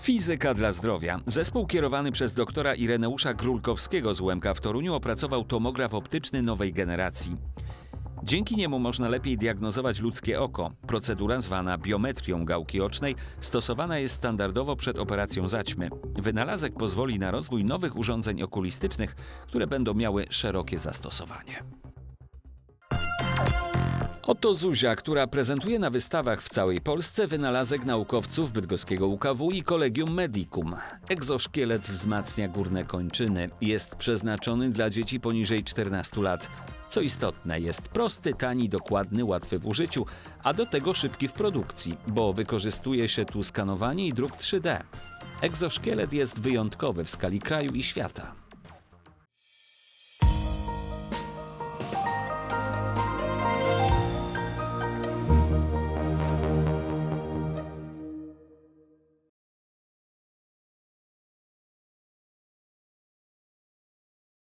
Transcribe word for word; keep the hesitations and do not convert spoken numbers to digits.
Fizyka dla zdrowia. Zespół kierowany przez doktora Ireneusza Grulkowskiego z U M K w Toruniu opracował tomograf optyczny nowej generacji. Dzięki niemu można lepiej diagnozować ludzkie oko. Procedura zwana biometrią gałki ocznej stosowana jest standardowo przed operacją zaćmy. Wynalazek pozwoli na rozwój nowych urządzeń okulistycznych, które będą miały szerokie zastosowanie. Oto Zuzia, która prezentuje na wystawach w całej Polsce wynalazek naukowców bydgoskiego U K W i Collegium Medicum. Egzoszkielet wzmacnia górne kończyny. Jest przeznaczony dla dzieci poniżej czternastu lat. Co istotne, jest prosty, tani, dokładny, łatwy w użyciu, a do tego szybki w produkcji, bo wykorzystuje się tu skanowanie i druk trzy D. Egzoszkielet jest wyjątkowy w skali kraju i świata.